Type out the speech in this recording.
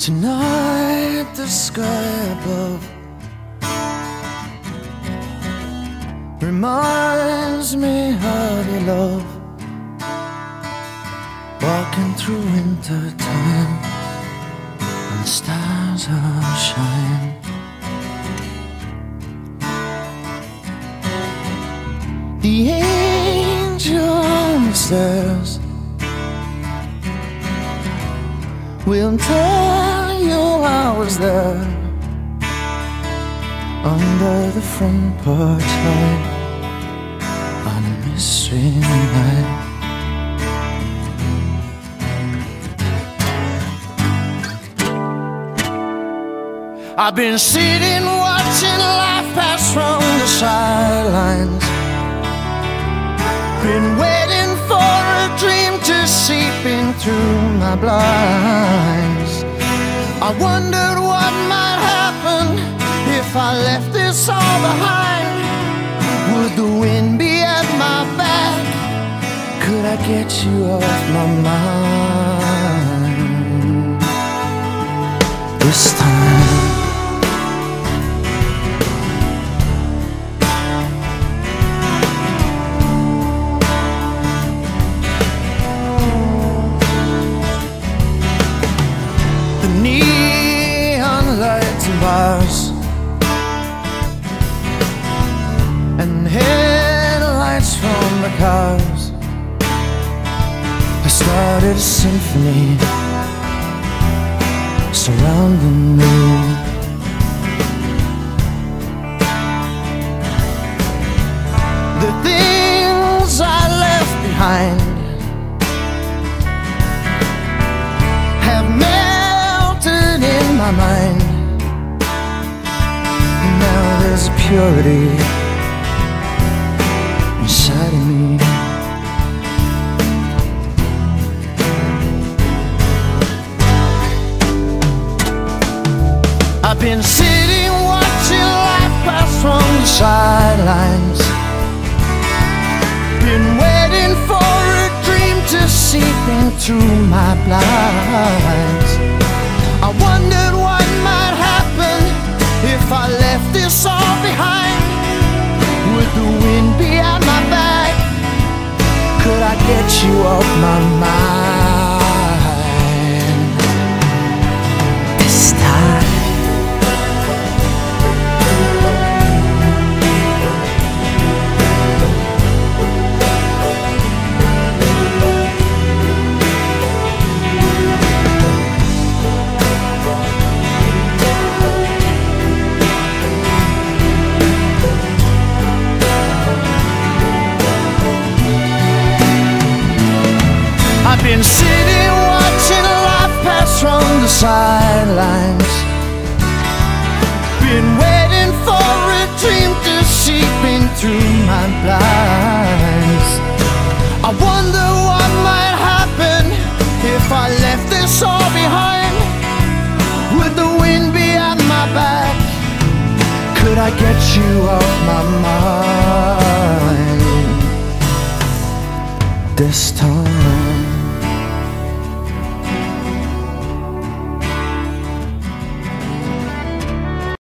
Tonight the sky above reminds me of your love. Walking through winter time and the stars are shining. The angel on the stairs will tell you I was there under the front porch light on a mystery night. I've been sitting watching life pass from the sidelines, been waiting for a dream to seep in through my blinds. I wondered what might happen if I left this all behind. Would the wind be at my back? Could I get you off my mind this time? Neon lights and bars and headlights from the cars have started a symphony surrounding me. The things I left behind have in my mind. Now there's a purity inside of me. I've been sitting watching life pass from the sidelines, been waiting for a dream to seep in through my blinds. I wondered what might happen if I left this all behind. Would the wind be at my back? Could I get you off my mind this time? I've been sitting watching life pass from the sidelines, been waiting for a dream to seep in through my blinds. I wonder what might happen if I left this all behind. Would the wind be at my back? Could I get you off my mind this time?